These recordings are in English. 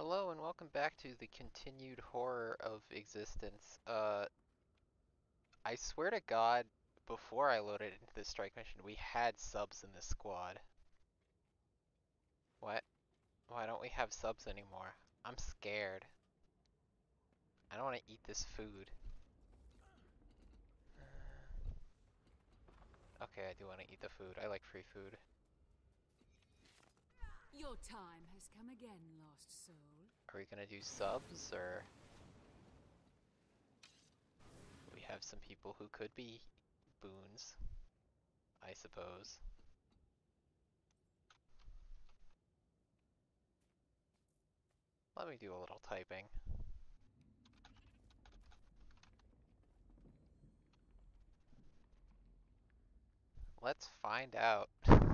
Hello and welcome back to the continued horror of existence. I swear to God, before I loaded into this strike mission, we had subs in this squad. What? Why don't we have subs anymore? I'm scared. I don't want to eat this food. Okay, I do want to eat the food. I like free food. Your time has come again, lost soul. Are we gonna do subs, or... We have some people who could be boons, I suppose. Let me do a little typing. Let's find out.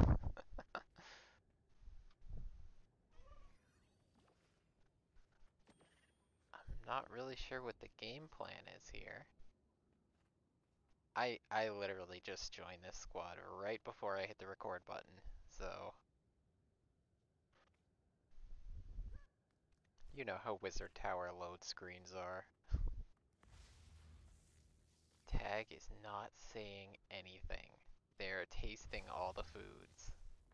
I'm not really sure what the game plan is here. I literally just joined this squad right before I hit the record button, so you know how Wizard Tower load screens are. Tag is not saying anything. They're tasting all the foods.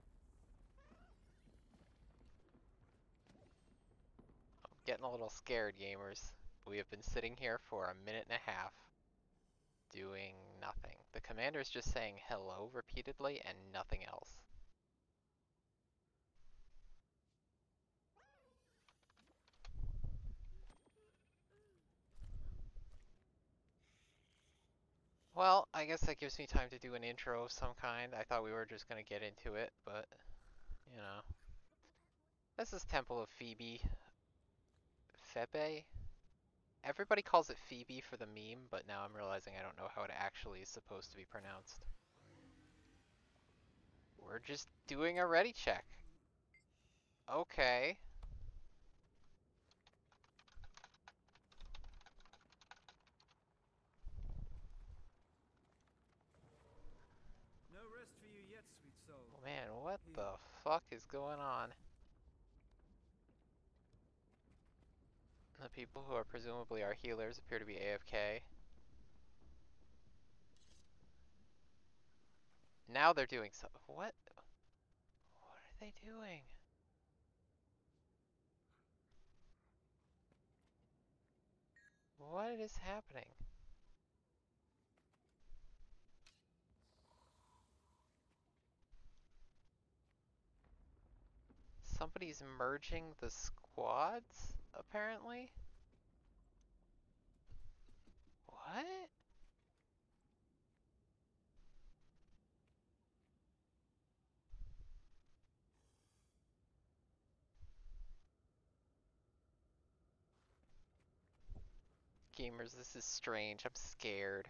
I'm getting a little scared, gamers. We have been sitting here for a minute and a half, doing nothing. The commander's just saying hello repeatedly and nothing else. Well, I guess that gives me time to do an intro of some kind. I thought we were just gonna get into it, but, you know. This is Temple of Phoebe. Febe? Everybody calls it Phoebe for the meme, but now I'm realizing I don't know how it actually is supposed to be pronounced. We're just doing a ready check. Okay. No rest for you yet, sweet soul. Man, what the fuck is going on? The people who are presumably our healers appear to be AFK. Now they're doing so. What? What are they doing? What is happening? Somebody's merging the squads, apparently? What? Gamers, this is strange. I'm scared.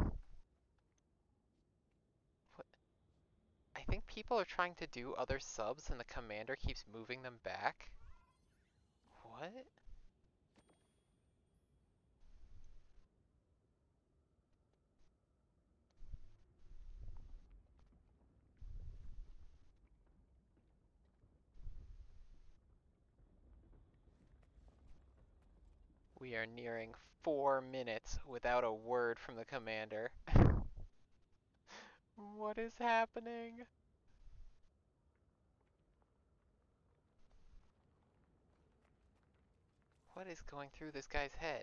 What? I think people are trying to do other subs and the commander keeps moving them back. What? We are nearing 4 minutes without a word from the commander. What is happening? What is going through this guy's head?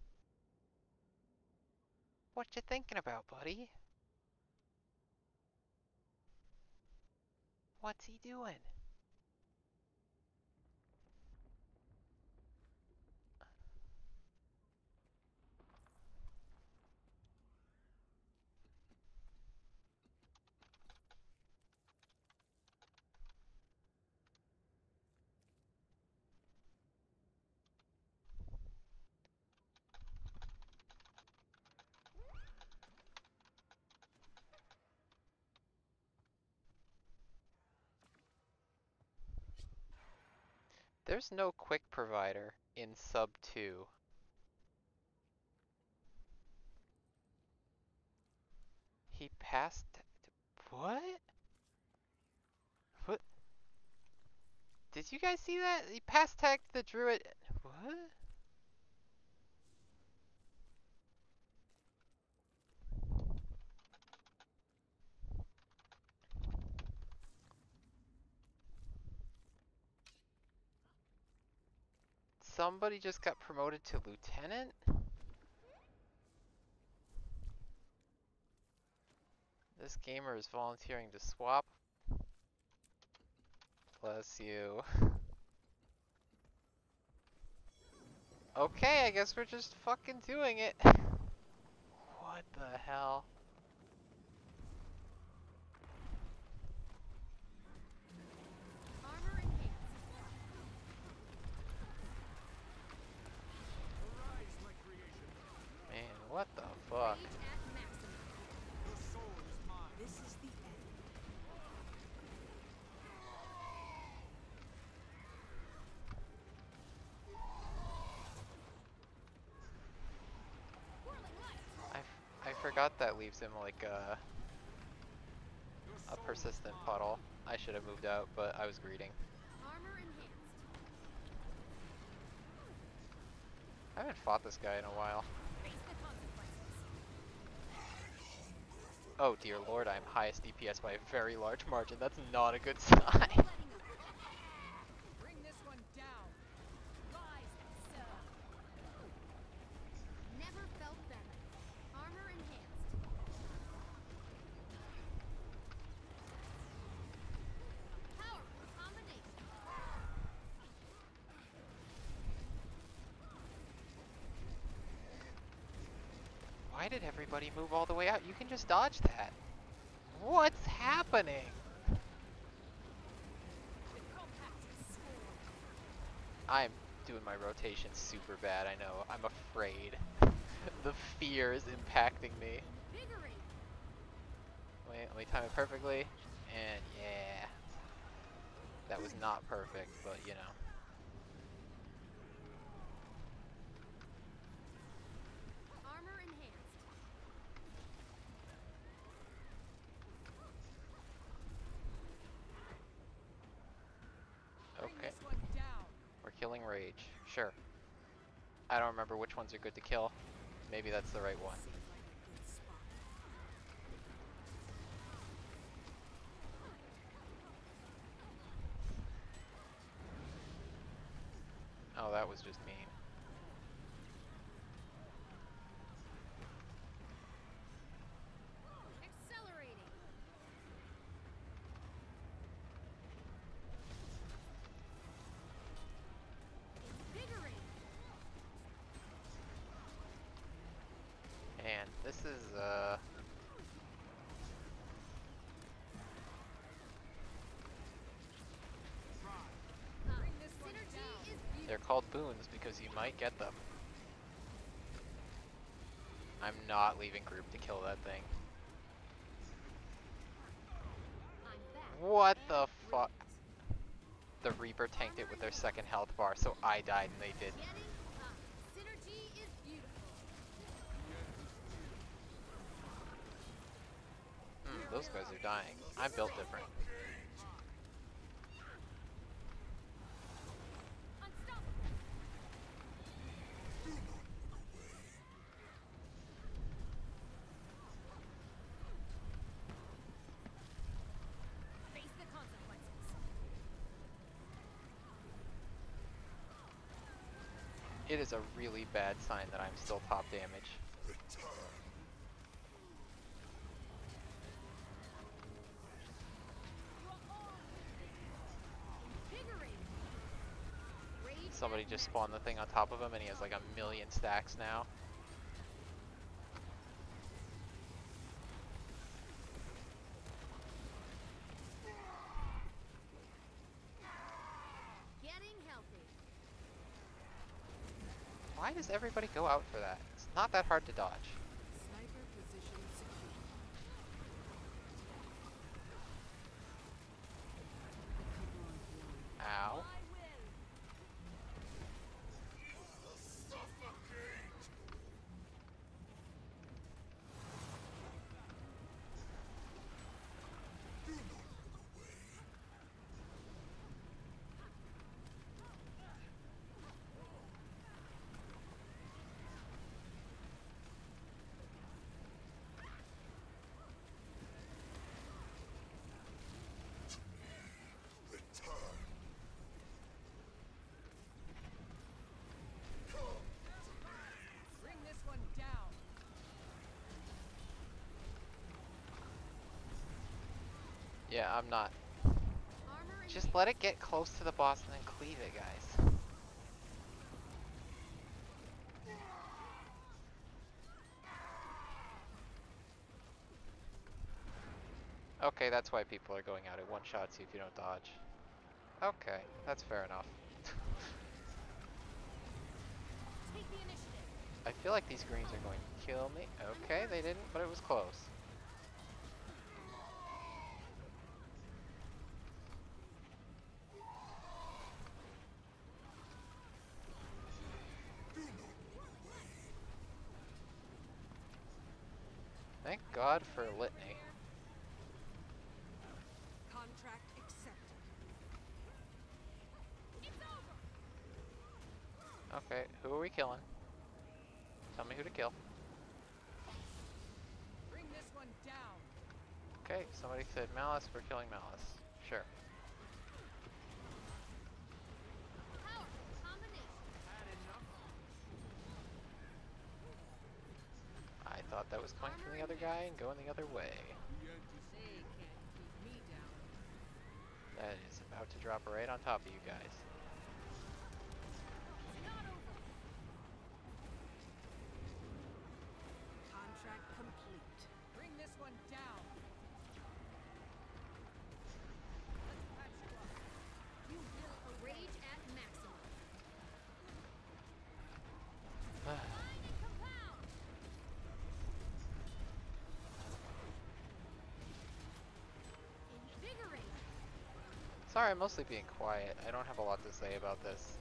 What you thinking about, buddy? What's he doing? There's no quick provider in sub 2. He passed... What? What? Did you guys see that? He pass tagged the druid. What? Somebody just got promoted to lieutenant? This gamer is volunteering to swap. Bless you. Okay, I guess we're just fucking doing it. What the hell? Armor enhanced. Arise, my creation. Man, what the fuck? Rage at maximum. Your soul is mine. This is the end. Whirling light. I forgot that leaves him like a Your soul is persistent mine. puddle. I should have moved out, but I was greeting. Armor enhanced. I haven't fought this guy in a while. Face the consequences. Oh dear lord, I'm highest DPS by a very large margin. That's not a good sign. Letting up. Bring this one down. Rise and sow. Never felt better. Armor enhanced. Powerful combination. Why did everybody move all the way out? You can just dodge that. What's happening? The compact is scored. I'm doing my rotation super bad, I know. I'm afraid. The fear is impacting me. Invigorate. Wait, let me time it perfectly. And yeah. That was not perfect, but you know. Armor enhanced. Bring Okay. this one down. We're killing rage. Sure. I don't remember which ones are good to kill. Maybe that's the right one. Seems like a good spot. Oh, that was just mean. Accelerating. Invigorating. And this is Bring this one down. Synergy is they're beautiful. called boons because you might get them. I'm not leaving group to kill that thing. I'm back. What And the fuck? brilliant. The Reaper tanked it with their second health bar, so I died and they didn't. Getting up. Synergy is beautiful. Those guys are dying. I'm built different. Unstoppable. Face the consequences. It is a really bad sign that I'm still top damage. Invigorating. Rage Somebody at just max. spawned the thing on top of him and he has like 1,000,000 stacks now. Getting healthy. Why does everybody go out for that? It's not that hard to dodge. Sniper position secure. Ow. I will. Yeah, I'm not. Armor in Just hand. let it get close to the boss and then cleave it, guys. Okay, that's why people are going out at one shots if you don't dodge. Okay, that's fair enough. Take the initiative. I feel like these greens are going to kill me. Okay, they didn't, but it was close. Thank God for Litany. Contract accepted. It's over. Okay, who are we killing? Tell me who to kill. Bring this one down. Okay, somebody said Malice, we're killing Malice. Sure. Powerful combination. Had enough. I thought that was going from the other guy and going the other way. They can't keep me down. That is about to drop right on top of you guys. It's not over. Contract complete. Bring this one down. Let's patch you up. You will rage at maximum. Line and compound. Invigorate. Sorry, I'm mostly being quiet. I don't have a lot to say about this.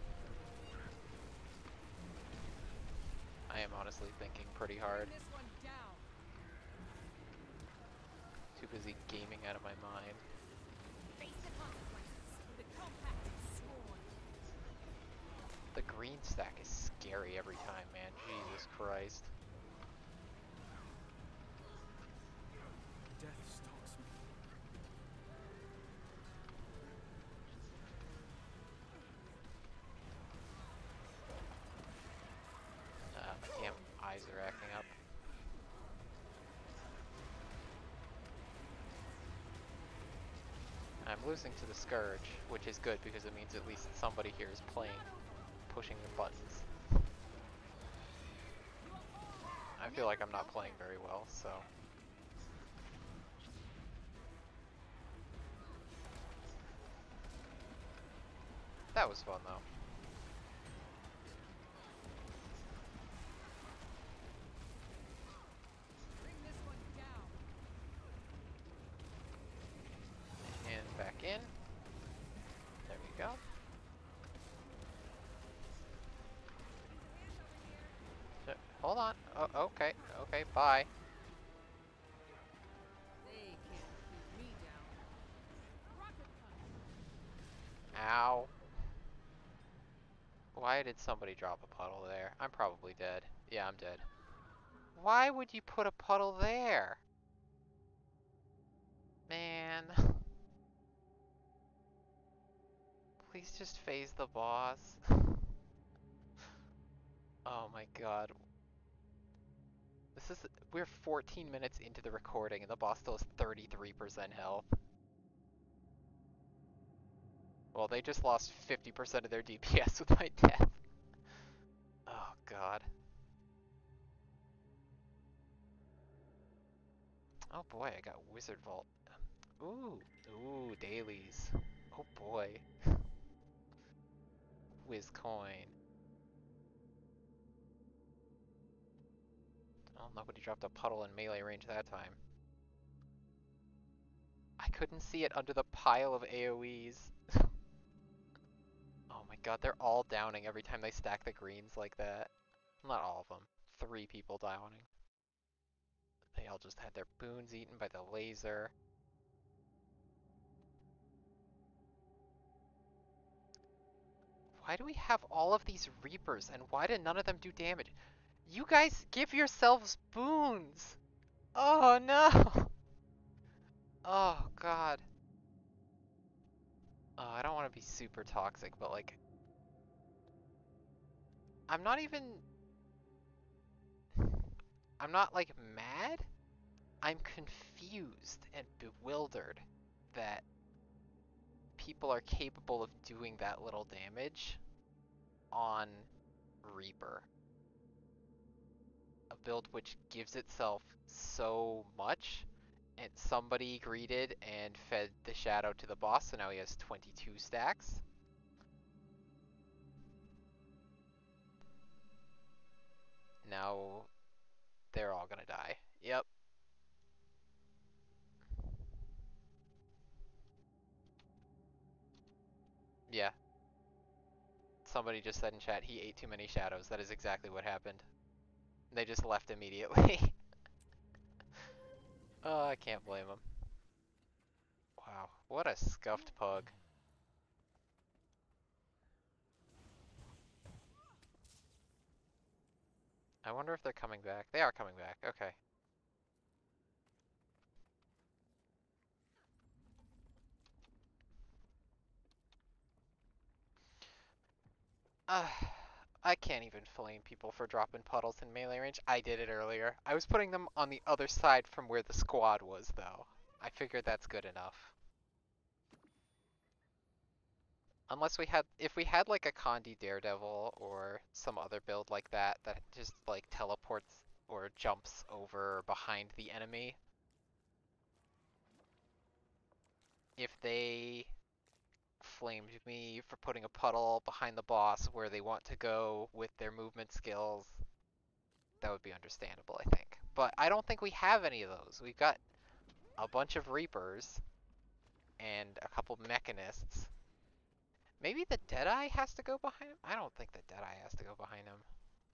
I am honestly thinking pretty hard. Bring this one down. Too busy gaming out of my mind. Face the consequences. The compact is sworn. The green stack is scary every time, man. Jesus Christ. Death stalks me. My damn eyes are acting up. I'm losing to the Scourge, which is good because it means at least somebody here is playing, pushing the buttons. I feel like I'm not playing very well, so. That was fun though. Bring this one down. And back in. There we go. Hold on. Oh, okay. Okay, bye. They can't keep me down. Rocket punch. Ow. Why did somebody drop a puddle there? I'm probably dead. Yeah, I'm dead. Why would you put a puddle there? Man. Please just phase the boss. Oh my god. We're 14 minutes into the recording and the boss still has 33% health. Well, they just lost 50% of their DPS with my death. Oh god. Oh boy, I got Wizard Vault. Ooh, dailies. Oh boy. Whiz coin. Oh, nobody dropped a puddle in melee range that time. I couldn't see it under the pile of AoEs. Oh my god, they're all downing every time they stack the greens like that. Not all of them. 3 people downing. They all just had their boons eaten by the laser. Why do we have all of these Reapers and why did none of them do damage? You guys give yourselves boons! Oh no! Oh god. Oh, I don't want to be super toxic, but like, I'm not even, I'm not like mad. I'm confused and bewildered. that people are capable of doing that little damage on Reaper. A build which gives itself so much, and somebody greeted and fed the shadow to the boss, so now he has 22 stacks. Now they're all gonna die. Yep. Yeah. Somebody just said in chat he ate too many shadows. That is exactly what happened. They just left immediately. Oh, I can't blame them. Wow, what a scuffed pug. I wonder if they're coming back. They are coming back, okay. I can't even flame people for dropping puddles in melee range. I did it earlier. I was putting them on the other side from where the squad was, though. I figured that's good enough. Unless we had, if we had like a Condi Daredevil or some other build like that that just like teleports or jumps over behind the enemy. If they flamed me for putting a puddle behind the boss where they want to go with their movement skills, that would be understandable, I think. But I don't think we have any of those. We've got a bunch of Reapers and a couple Mechanists. Maybe the Deadeye has to go behind him? I don't think the Deadeye has to go behind him.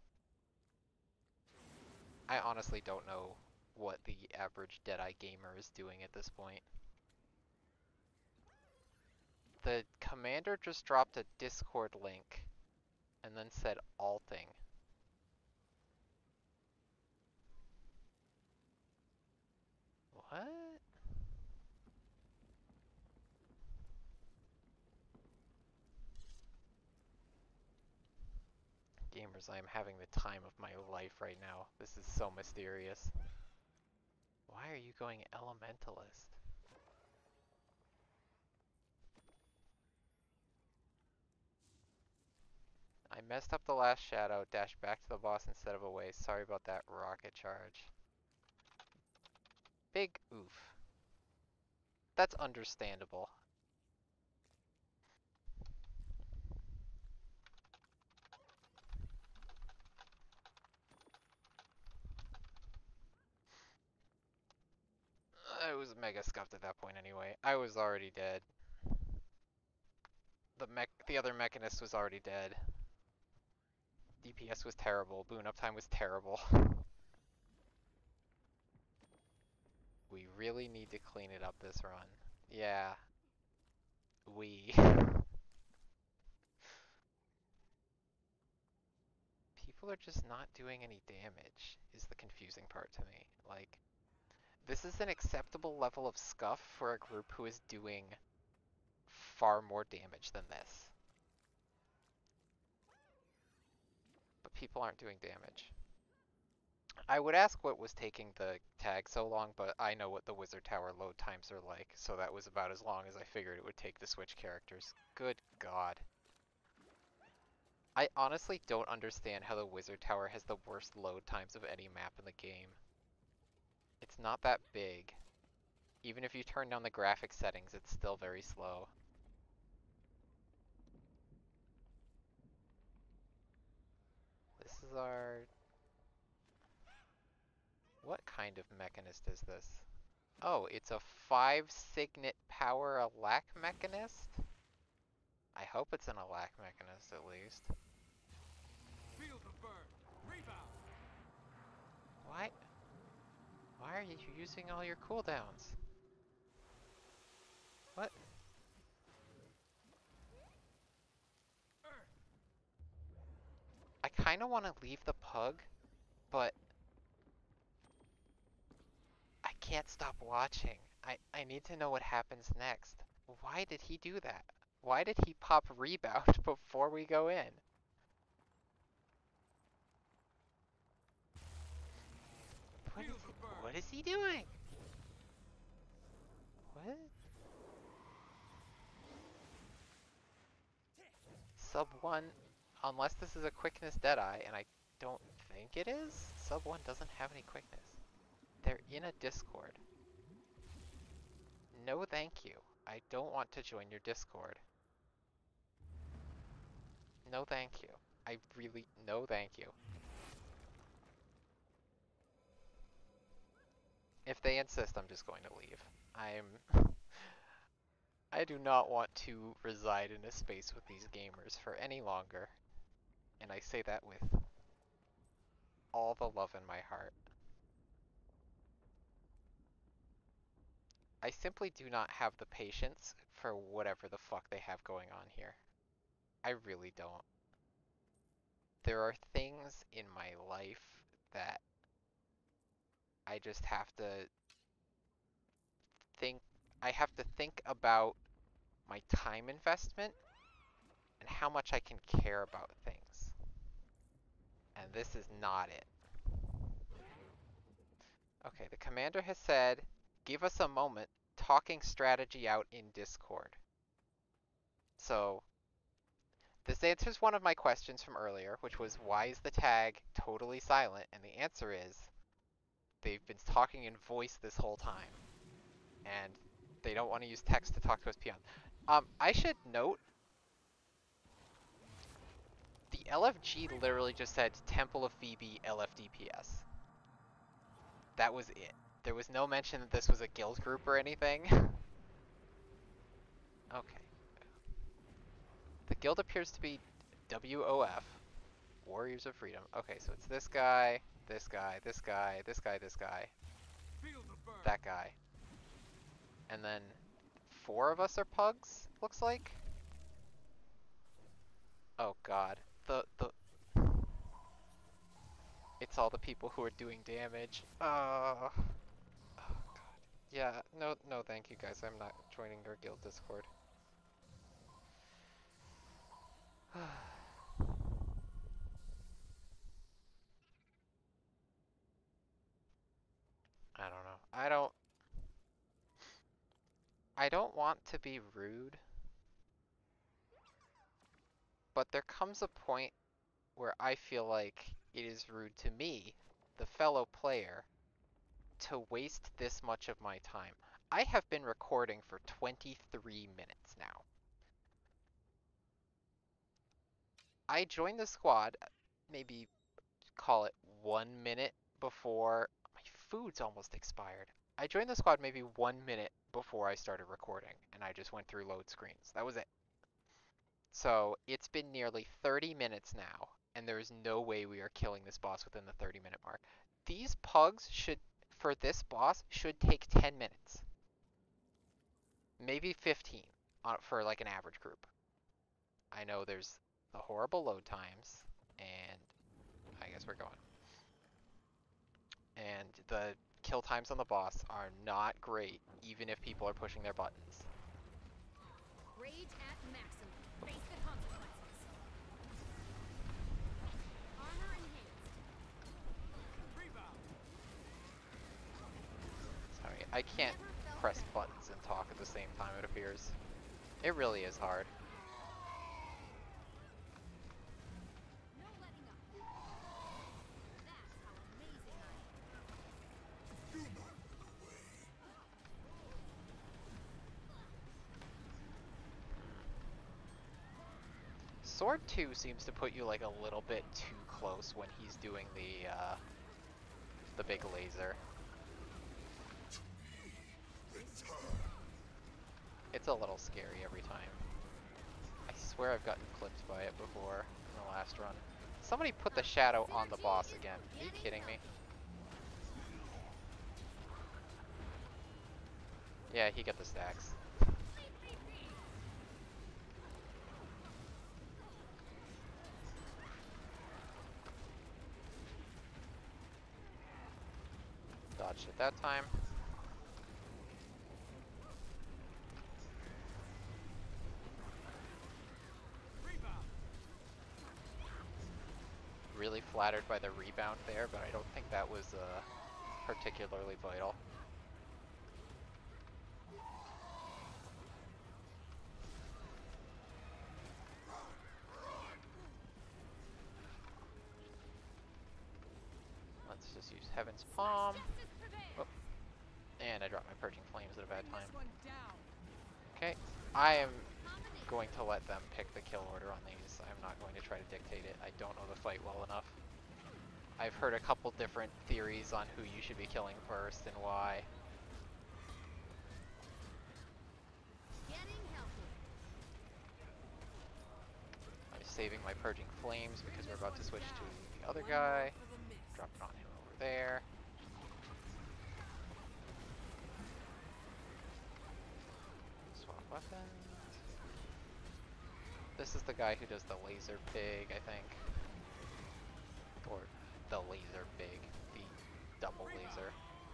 I honestly don't know what the average Deadeye gamer is doing at this point. The commander just dropped a Discord link and then said alting. What? Gamers, I am having the time of my life right now. This is so mysterious. Why are you going Elementalist? I messed up the last shadow, dashed back to the boss instead of away. Sorry about that rocket charge. Big oof. That's understandable. I was mega scuffed at that point anyway. I was already dead. The other Mechanist was already dead. DPS was terrible. Boon uptime was terrible. We really need to clean it up this run. Yeah. People are just not doing any damage, is the confusing part to me. Like, this is an acceptable level of scuff for a group who is doing far more damage than this. But people aren't doing damage. I would ask what was taking the tag so long, but I know what the Wizard Tower load times are like, so that was about as long as I figured it would take to switch characters. Good God. I honestly don't understand how the Wizard Tower has the worst load times of any map in the game. It's not that big. Even if you turn down the graphic settings, it's still very slow. This is our... What kind of Mechanist is this? Oh, it's a 5 Signet power Alack Mechanist? I hope it's an Alack Mechanist at least. Feel the burn. Rebound. Why? Why are you using all your cooldowns? What? I kinda wanna leave the pug, but I can't stop watching. I need to know what happens next. Why did he do that? Why did he pop rebound before we go in? What is he doing? What? Sub 1, unless this is a quickness deadeye, and I don't think it is, Sub 1 doesn't have any quickness. They're in a Discord. No thank you. I don't want to join your Discord. No thank you. I really, no thank you. If they insist, I'm just going to leave. I do not want to reside in a space with these gamers for any longer. And I say that with all the love in my heart. I simply do not have the patience for whatever the fuck they have going on here. I really don't. There are things in my life that I just have to think, I have to think about my time investment and how much I can care about things. And this is not it. Okay, the commander has said, give us a moment, talking strategy out in Discord. So, this answers one of my questions from earlier, which was, why is the tag totally silent? And the answer is, they've been talking in voice this whole time. And they don't want to use text to talk to us peons. I should note, the LFG literally just said, Temple of Phoebe LFDPS. That was it. There was no mention that this was a guild group or anything. Okay. The guild appears to be WOF, Warriors of Freedom. Okay, so it's this guy, this guy, this guy, this guy, this guy, that guy. And then 4 of us are pugs, looks like. Oh god. It's all the people who are doing damage. Oh god. Yeah, no thank you guys. I'm not joining your guild Discord. I don't know. I don't want to be rude, but there comes a point where I feel like it is rude to me, the fellow player, to waste this much of my time. I have been recording for 23 minutes now. I joined the squad, maybe call it 1 minute before my food's almost expired. I joined the squad maybe 1 minute before I started recording, and I just went through load screens. That was it. So it's been nearly 30 minutes now, and there is no way we are killing this boss within the 30-minute mark. These pugs should, for this boss, should take 10 minutes. Maybe 15 for like an average group. I know there's the horrible load times, and I guess we're going. And the kill times on the boss are not great, even if people are pushing their buttons. Rage at maximum. Face the consequences. Armor enhanced. Rebound. Sorry, I can't press buttons and talk at the same time, it appears. It really is hard. No letting up. That's how amazing I am. Sword 2 seems to put you like a little bit too close when he's doing the big laser. It's a little scary every time. I swear I've gotten clipped by it before in the last run. Somebody put the shadow on the boss again. Are you kidding me? Yeah, he got the stacks. Dodged it that time. Really flattered by the rebound there, but I don't think that was particularly vital. Let's just use Heaven's Palm. Justice prevails. Oh, and I dropped my Purging Flames at a bad Bring time. this one down. Okay, I am going to let them pick the kill order on these. I'm not going to try to dictate it. I don't know the fight well enough. I've heard a couple different theories on who you should be killing first and why. Getting healthy. I'm saving my Purging Flames because we're about to switch to the other guy. Drop it on him over there. Swap weapons. This is the guy who does the laser pig, I think. Or the laser pig. The double laser.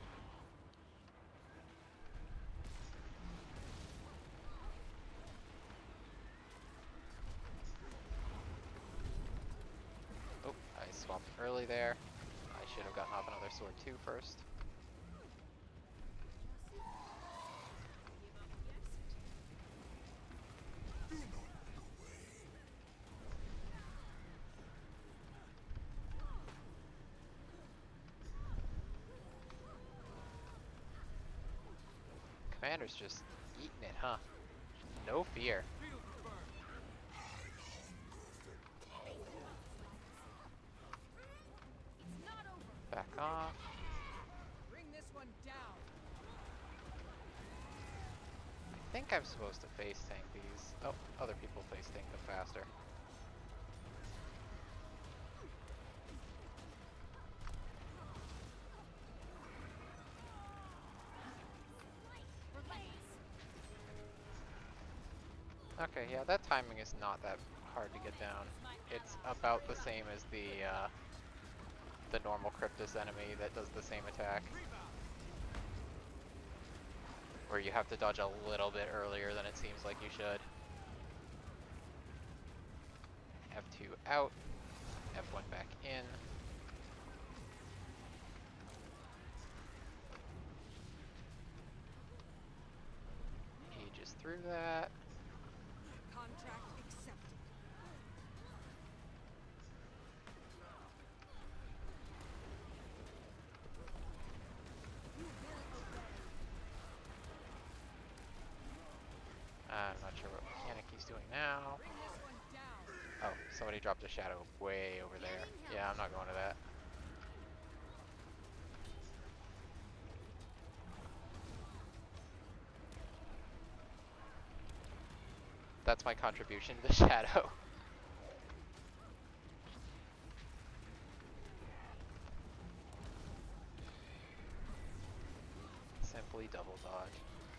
Oh, I swapped early there. I should have gotten off another sword too first. Commander's just eating it, huh? No fear. It's not over. Back off. Bring this one down. I think I'm supposed to face tank these. Oh, other people face tank them faster. Okay, yeah, that timing is not that hard to get down. It's about the same as the normal Cryptus enemy that does the same attack. Where you have to dodge a little bit earlier than it seems like you should. F2 out, F1 back in. Aegis through that. Contract accepted. You will obey. I'm not sure what mechanic he's doing now. Bring this one down. Oh, somebody dropped a shadow way over there. Yeah, I'm not going to that. That's my contribution to the shadow. Simply double dodge.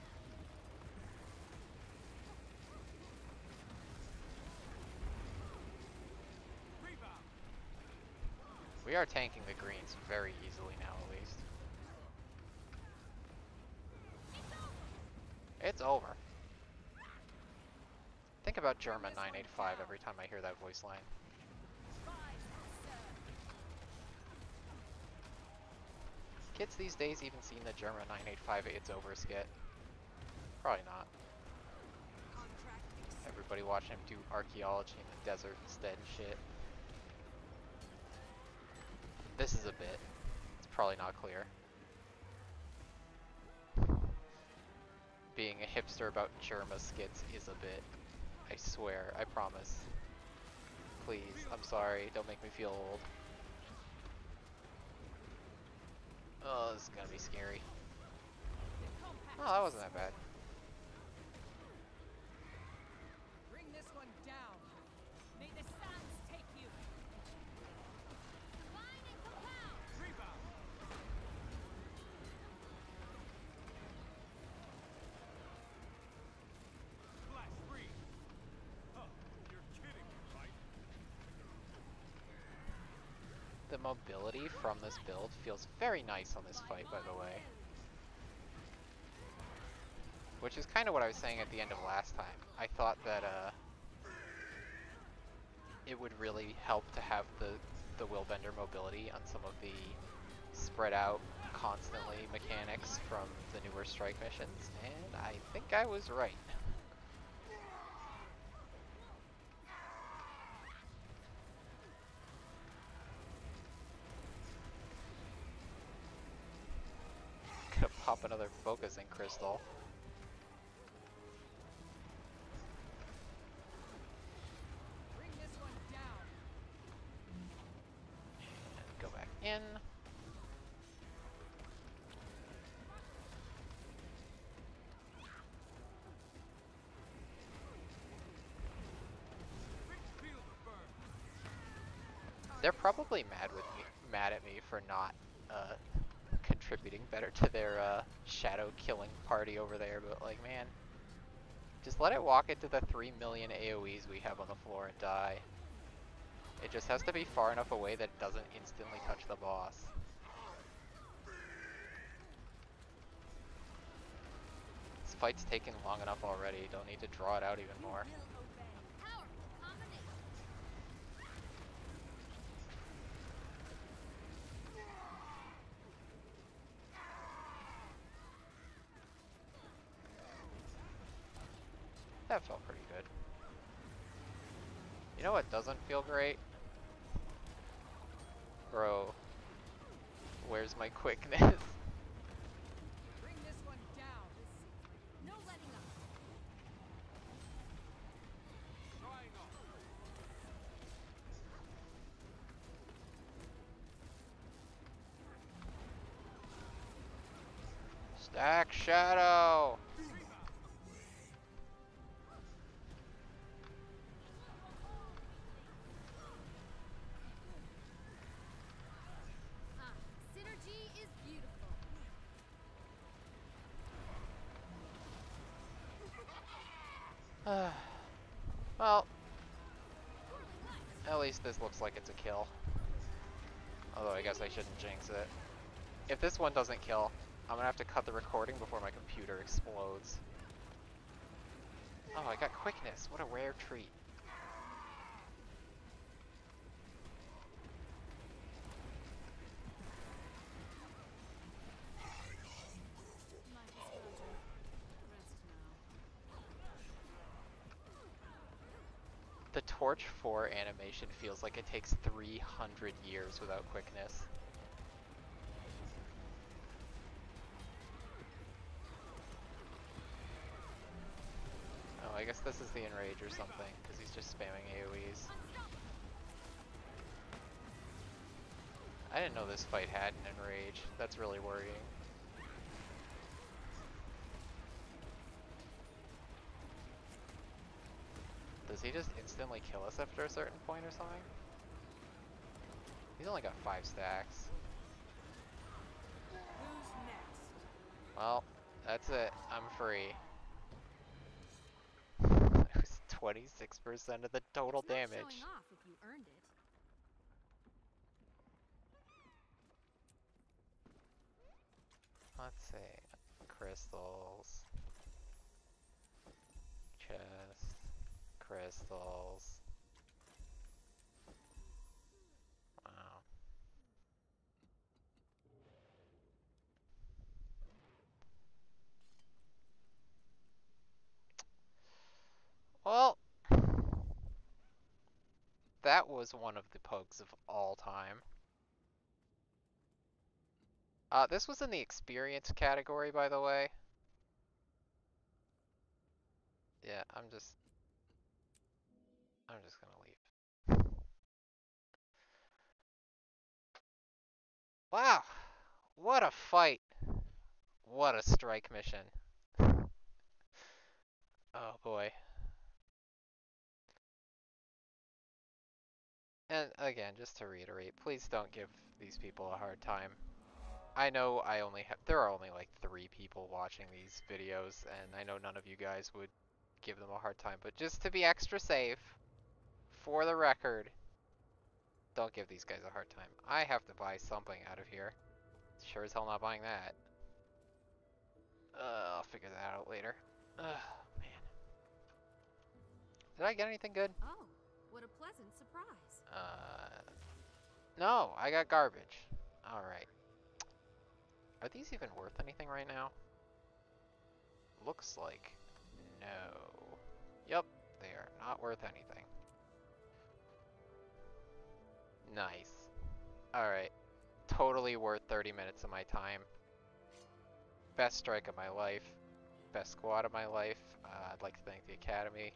We are tanking the greens very easily now, at least. It's over. Think about German 985 every time I hear that voice line. Kids these days even seen the German 985 It's Over skit? Probably not. Everybody watching him do archaeology in the desert instead and shit. This is a bit. It's probably not clear. Being a hipster about Germa skits is a bit. I swear, I promise. Please, I'm sorry, don't make me feel old. Oh, this is gonna be scary. Oh, that wasn't that bad. Bring this one down. May the sands take you. Line and compound. Rebound. Flash free. Huh, you're kidding me, right? The mobility from this build feels very nice on this fight, by the way. Which is kind of what I was saying at the end of last time. I thought that it would really help to have the Willbender mobility on some of the spread out constantly mechanics from the newer strike missions, and I think I was right. another focusing crystal. Bring this one down. And go back in. Feel the burn. They're probably mad at me for not contributing better to their shadow killing party over there, but like, man, just let it walk into the 3 million AoEs we have on the floor and die. It just has to be far enough away that it doesn't instantly touch the boss. This fight's taken long enough already, don't need to draw it out even more. Powerful combination. That felt pretty good. You know what doesn't feel great? Bro, where's my quickness? Bring this one down. No letting up. Drying off. Stack shadow! Synergy is beautiful. Well, at least this looks like it's a kill. Although I guess I shouldn't jinx it. If this one doesn't kill, I'm gonna have to cut the recording before my computer explodes. Oh, I got quickness. What a rare treat. Might as well rest now. The Torch 4 animation feels like it takes 300 years without quickness. Oh, I guess this is the Enrage or something, because he's just spamming AoEs. I didn't know this fight had an Enrage. That's really worrying. Does he just instantly kill us after a certain point or something? He's only got 5 stacks. Who's next? Well, that's it. I'm free. It was 26% of the total It's not damage. showing off if you earned it. Let's see. Crystals. Chest. Crystals. Wow. Well, that was one of the pugs of all time. This was in the experience category, by the way. Yeah, I'm just gonna leave. Wow, what a fight. What a strike mission. Oh boy. And again, just to reiterate, please don't give these people a hard time. I know there are only like 3 people watching these videos, and I know none of you guys would give them a hard time, but just to be extra safe, for the record, don't give these guys a hard time. I have to buy something out of here. Sure as hell not buying that. I'll figure that out later. Man. Did I get anything good? Oh, what a pleasant surprise. No, I got garbage. Alright. Are these even worth anything right now? Looks like no. Yep, they are not worth anything. Nice. Alright. Totally worth 30 minutes of my time. best strike of my life, best squad of my life. I'd like to thank the Academy.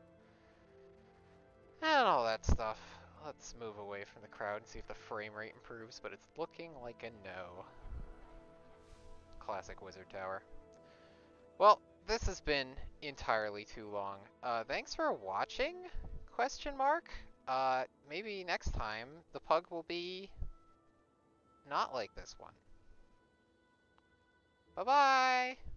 And all that stuff. Let's move away from the crowd and see if the frame rate improves, but it's looking like a no. Classic Wizard Tower. Well, this has been entirely too long. Thanks for watching? Question mark? Maybe next time the pug will be not like this one. Bye-bye!